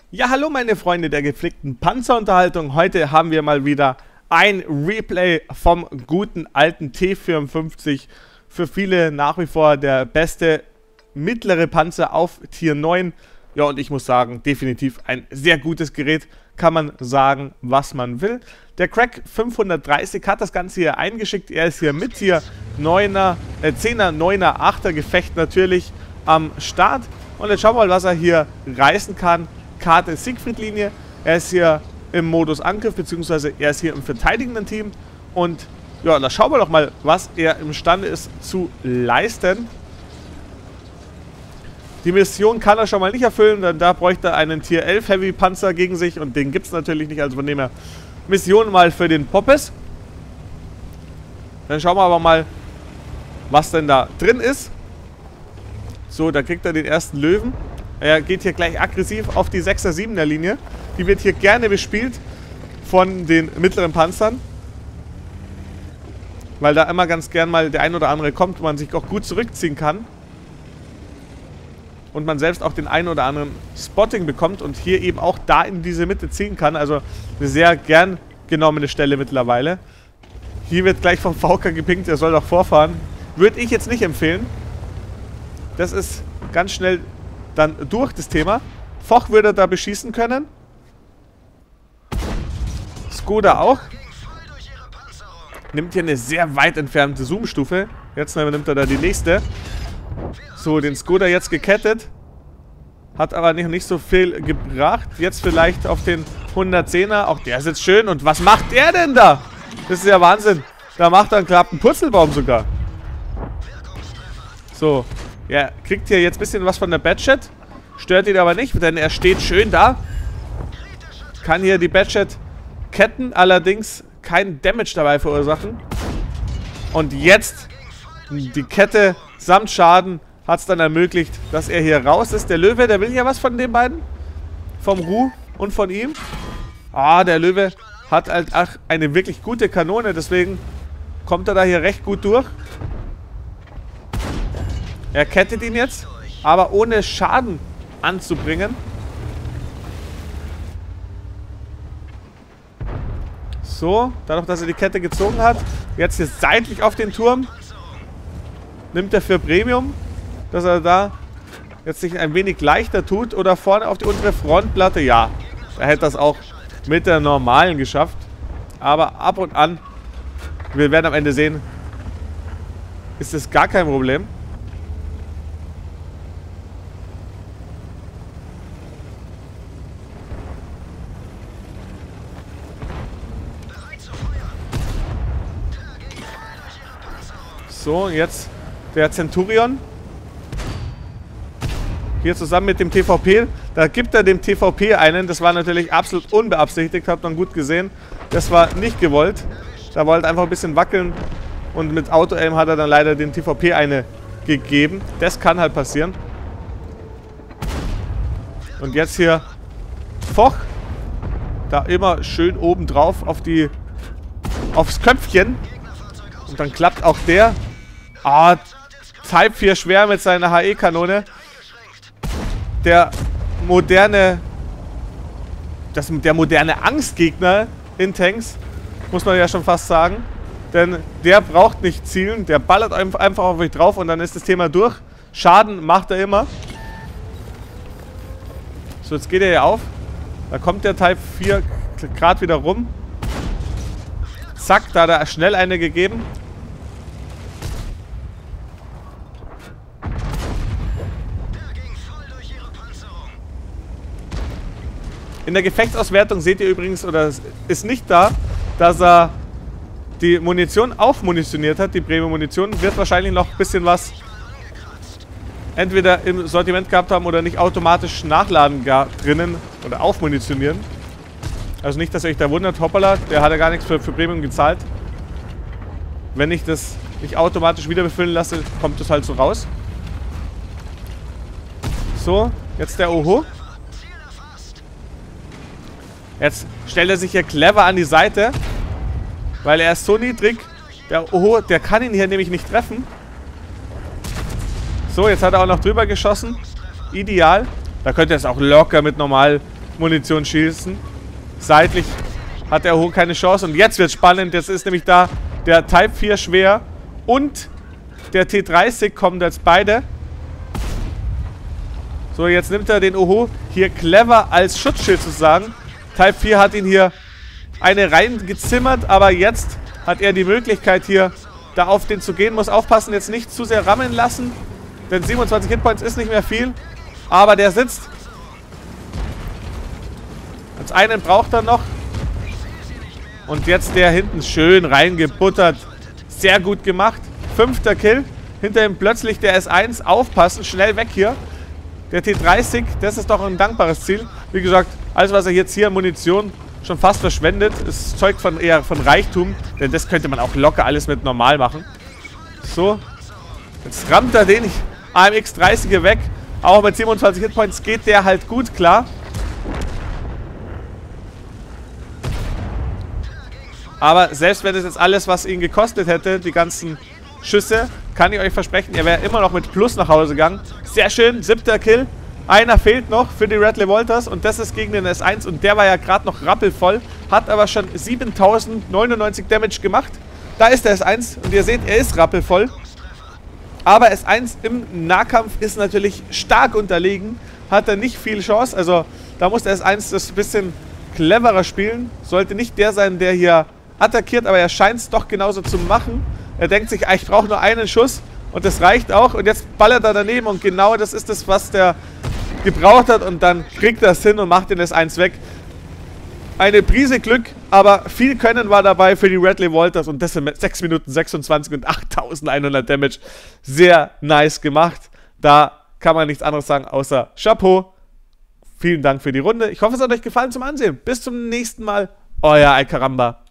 Ja, hallo meine Freunde der gepflegten Panzerunterhaltung. Heute haben wir mal wieder ein Replay vom guten alten T54. Für viele nach wie vor der beste mittlere Panzer auf Tier 9. Ja, und ich muss sagen, definitiv ein sehr gutes Gerät. Kann man sagen, was man will. Der Crack 530 hat das Ganze hier eingeschickt. Er ist hier mit Tier 9er, 10er, 9er, 8er Gefecht natürlich am Start. Und jetzt schauen wir mal, was er hier reißen kann. Karte Siegfried-Linie. Er ist hier im Modus Angriff, beziehungsweise er ist hier im verteidigenden Team. Und ja, da schauen wir doch mal, was er imstande ist zu leisten. Die Mission kann er schon mal nicht erfüllen, denn da bräuchte er einen Tier 11 Heavy Panzer gegen sich und den gibt es natürlich nicht, also von dem her Mission mal für den Poppes. Dann schauen wir aber mal, was denn da drin ist. So, da kriegt er den ersten Löwen. Er geht hier gleich aggressiv auf die 6er, 7er Linie. Die wird hier gerne bespielt von den mittleren Panzern. Weil da immer ganz gern mal der ein oder andere kommt und man sich auch gut zurückziehen kann. Und man selbst auch den einen oder anderen Spotting bekommt und hier eben auch da in diese Mitte ziehen kann. Also eine sehr gern genommene Stelle mittlerweile. Hier wird gleich vom VK gepinkt, er soll doch vorfahren. Würde ich jetzt nicht empfehlen. Das ist ganz schnell dann durch das Thema. Foch würde er da beschießen können. Skoda auch. Nimmt hier eine sehr weit entfernte Zoom-Stufe. Jetzt nimmt er da die nächste. So, den Skoda jetzt gekettet. Hat aber nicht so viel gebracht. Jetzt vielleicht auf den 110er. Auch der sitzt schön. Und was macht der denn da? Das ist ja Wahnsinn. Da macht er einen klappen Purzelbaum sogar. So. Er kriegt hier jetzt ein bisschen was von der Batchet. Stört ihn aber nicht, denn er steht schön da. Kann hier die Batchet ketten. Allerdings keinen Damage dabei verursachen. Und jetzt die Kette samt Schaden hat es dann ermöglicht, dass er hier raus ist. Der Löwe, der will ja was von den beiden. Vom Ru und von ihm. Ah, der Löwe hat halt eine wirklich gute Kanone. Deswegen kommt er da hier recht gut durch. Er kettet ihn jetzt, aber ohne Schaden anzubringen. So, dadurch, dass er die Kette gezogen hat. Jetzt hier seitlich auf den Turm. Nimmt er für Premium, dass er da jetzt sich ein wenig leichter tut. Oder vorne auf die untere Frontplatte. Ja, er hätte das auch mit der normalen geschafft. Aber ab und an, wir werden am Ende sehen, ist es gar kein Problem. So, jetzt der Centurion. Hier zusammen mit dem TVP. Da gibt er dem TVP einen. Das war natürlich absolut unbeabsichtigt. Hat man gut gesehen. Das war nicht gewollt. Da wollte einfach ein bisschen wackeln. Und mit Auto-Aim hat er dann leider dem TVP eine gegeben. Das kann halt passieren. Und jetzt hier Foch. Da immer schön oben drauf aufs Köpfchen. Und dann klappt auch der. Ah, Type 4 schwer mit seiner HE-Kanone. Der moderne Angstgegner in Tanks, muss man ja schon fast sagen. Denn der braucht nicht zielen, der ballert einfach auf euch drauf und dann ist das Thema durch. Schaden macht er immer. So, jetzt geht er hier auf. Da kommt der Type 4 gerade wieder rum. Zack, da hat er schnell eine gegeben. In der Gefechtsauswertung seht ihr übrigens, oder ist nicht da, dass er die Munition aufmunitioniert hat. Die Premium-Munition wird wahrscheinlich noch ein bisschen was entweder im Sortiment gehabt haben oder nicht automatisch nachladen drinnen oder aufmunitionieren. Also nicht, dass ihr euch da wundert, hoppala, der hat ja gar nichts für Premium gezahlt. Wenn ich das nicht automatisch wieder befüllen lasse, kommt das halt so raus. So, jetzt der Oho. Jetzt stellt er sich hier clever an die Seite, weil er ist so niedrig. Der Oho, der kann ihn hier nämlich nicht treffen. So, jetzt hat er auch noch drüber geschossen. Ideal. Da könnte er es auch locker mit normal Munition schießen. Seitlich hat der Oho keine Chance. Und jetzt wird spannend. Jetzt ist nämlich da der Type 4 schwer und der T30 kommen jetzt beide. So, jetzt nimmt er den Oho hier clever als Schutzschild sozusagen. Type 4 hat ihn hier eine reingezimmert, aber jetzt hat er die Möglichkeit hier da auf den zu gehen. Muss aufpassen, jetzt nicht zu sehr rammen lassen, denn 27 Hitpoints ist nicht mehr viel, aber der sitzt. Als einen braucht er noch. Und jetzt der hinten schön reingebuttert. Sehr gut gemacht. 5. Kill. Hinter ihm plötzlich der S1. Aufpassen, schnell weg hier. Der T30, das ist doch ein dankbares Ziel. Wie gesagt, alles was er jetzt hier an Munition schon fast verschwendet, ist zeugt von eher von Reichtum. Denn das könnte man auch locker alles mit normal machen. So. Jetzt rammt er den AMX 30 hier weg. Auch mit 27 Hitpoints geht der halt gut klar. Aber selbst wenn es jetzt alles, was ihn gekostet hätte, die ganzen Schüsse, kann ich euch versprechen, er wäre immer noch mit Plus nach Hause gegangen. Sehr schön, 7. Kill. Einer fehlt noch für die Red Revolters und das ist gegen den S1 und der war ja gerade noch rappelvoll, hat aber schon 7099 Damage gemacht. Da ist der S1 und ihr seht, er ist rappelvoll. Aber S1 im Nahkampf ist natürlich stark unterlegen, hat er nicht viel Chance. Also da muss der S1 das ein bisschen cleverer spielen. Sollte nicht der sein, der hier attackiert, aber er scheint es doch genauso zu machen. Er denkt sich, ich brauche nur einen Schuss und das reicht auch. Und jetzt ballert er daneben und genau das ist das, was der gebraucht hat. Und dann kriegt er es hin und macht den S1 weg. Eine Prise Glück, aber viel Können war dabei für die Red Revolters. Und das sind 6 Minuten 26 und 8100 Damage. Sehr nice gemacht. Da kann man nichts anderes sagen, außer Chapeau. Vielen Dank für die Runde. Ich hoffe, es hat euch gefallen zum Ansehen. Bis zum nächsten Mal. Euer Alcaramba.